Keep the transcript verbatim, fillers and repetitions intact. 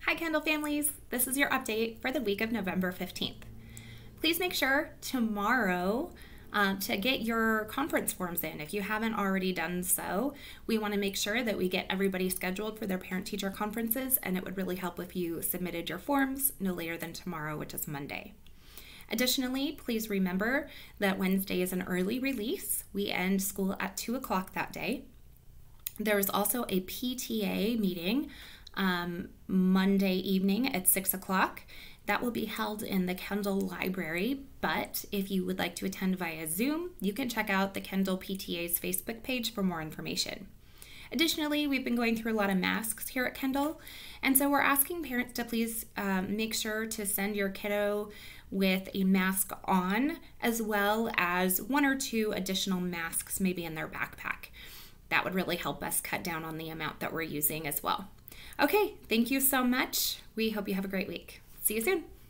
Hi Kendall families, this is your update for the week of November fifteenth. Please make sure tomorrow um, to get your conference forms in. If you haven't already done so, we want to make sure that we get everybody scheduled for their parent-teacher conferences, and it would really help if you submitted your forms no later than tomorrow, which is Monday. Additionally, please remember that Wednesday is an early release. We end school at two o'clock that day. There is also a P T A meeting um, Monday evening at six o'clock. That will be held in the Kendall Library, but if you would like to attend via Zoom, you can check out the Kendall P T A's Facebook page for more information. Additionally, we've been going through a lot of masks here at Kendall, and so we're asking parents to please um, make sure to send your kiddo with a mask on, as well as one or two additional masks maybe in their backpack. That would really help us cut down on the amount that we're using as well. Okay, thank you so much. We hope you have a great week. See you soon.